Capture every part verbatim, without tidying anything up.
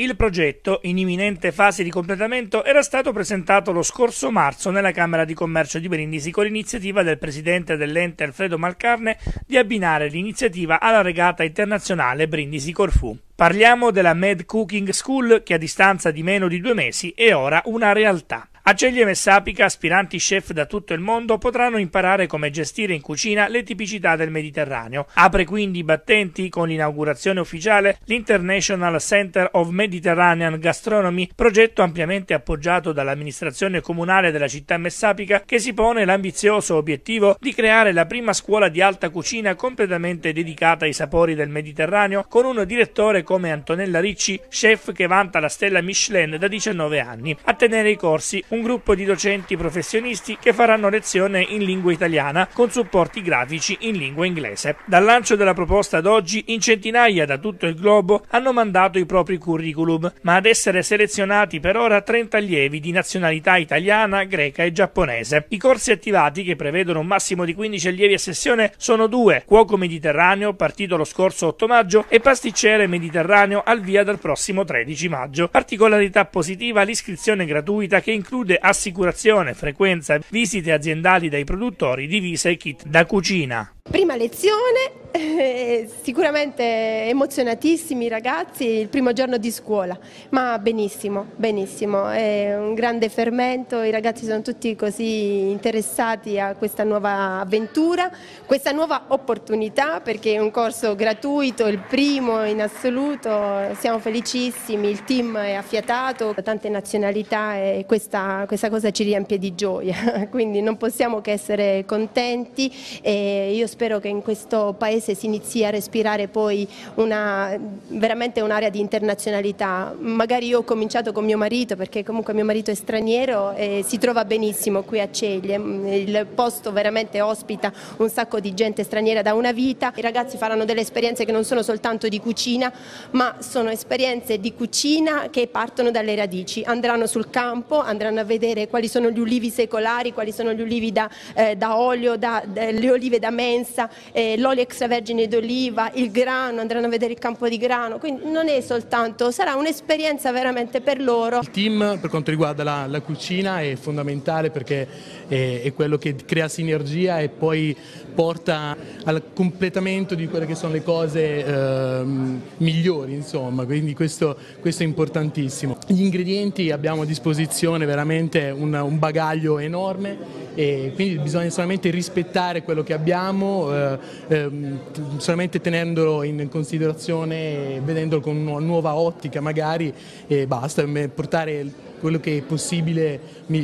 Il progetto, in imminente fase di completamento, era stato presentato lo scorso marzo nella Camera di Commercio di Brindisi con l'iniziativa del presidente dell'ente Alfredo Malcarne di abbinare l'iniziativa alla regata internazionale Brindisi-Corfù. Parliamo della Med Cooking School che a distanza di meno di due mesi è ora una realtà. A Ceglie Messapica, aspiranti chef da tutto il mondo potranno imparare come gestire in cucina le tipicità del Mediterraneo. Apre quindi i battenti con l'inaugurazione ufficiale l'International Center of Mediterranean Gastronomy, progetto ampiamente appoggiato dall'amministrazione comunale della città Messapica, che si pone l'ambizioso obiettivo di creare la prima scuola di alta cucina completamente dedicata ai sapori del Mediterraneo, con un direttore come Antonella Ricci, chef che vanta la stella Michelin da diciannove anni. A tenere i corsi un gruppo di docenti professionisti che faranno lezione in lingua italiana con supporti grafici in lingua inglese. Dal lancio della proposta ad oggi, in centinaia da tutto il globo hanno mandato i propri curriculum, ma ad essere selezionati per ora trenta allievi di nazionalità italiana, greca e giapponese. I corsi attivati, che prevedono un massimo di quindici allievi a sessione, sono due: cuoco mediterraneo, partito lo scorso otto maggio, e pasticcere mediterraneo, al via dal prossimo tredici maggio. Particolarità positiva l'iscrizione gratuita, che include assicurazione, frequenza, visite aziendali dai produttori, divise e kit da cucina. Prima lezione, eh, sicuramente emozionatissimi i ragazzi, il primo giorno di scuola, ma benissimo, benissimo, è un grande fermento, i ragazzi sono tutti così interessati a questa nuova avventura, questa nuova opportunità, perché è un corso gratuito, il primo in assoluto, siamo felicissimi, il team è affiatato, tante nazionalità e questa, questa cosa ci riempie di gioia, quindi non possiamo che essere contenti e io spero che in questo paese si inizi a respirare poi una, veramente un'area di internazionalità. Magari io ho cominciato con mio marito, perché comunque mio marito è straniero e si trova benissimo qui a Ceglie, il posto veramente ospita un sacco di gente straniera da una vita. I ragazzi faranno delle esperienze che non sono soltanto di cucina, ma sono esperienze di cucina che partono dalle radici, andranno sul campo, andranno a vedere quali sono gli ulivi secolari, quali sono gli ulivi da, eh, da olio, da, da, le olive da mensa, Eh, l'olio extravergine d'oliva, il grano, andranno a vedere il campo di grano, quindi non è soltanto, sarà un'esperienza veramente per loro. Il team per quanto riguarda la, la cucina è fondamentale perché è, è quello che crea sinergia e poi porta al completamento di quelle che sono le cose eh, migliori, insomma, quindi questo, questo è importantissimo. Gli ingredienti abbiamo a disposizione veramente un, un bagaglio enorme e quindi bisogna solamente rispettare quello che abbiamo, eh, eh, solamente tenendolo in considerazione, vedendolo con una nuova ottica magari, e basta, portare quello che è possibile,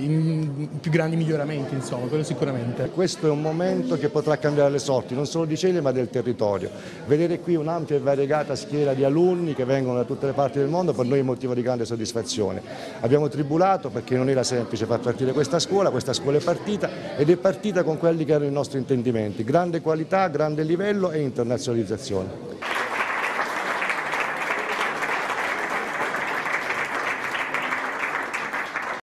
i più grandi miglioramenti, insomma, quello sicuramente. Questo è un momento che potrà cambiare le sorti, non solo di Ceglie ma del territorio. Vedere qui un'ampia e variegata schiera di alunni che vengono da tutte le parti del mondo per noi è motivo di grande soddisfazione. Abbiamo tribulato perché non era semplice far partire questa scuola, questa scuola è partita ed è partita con quelli che erano i nostri intendimenti: grande qualità, grande livello e internazionalizzazione.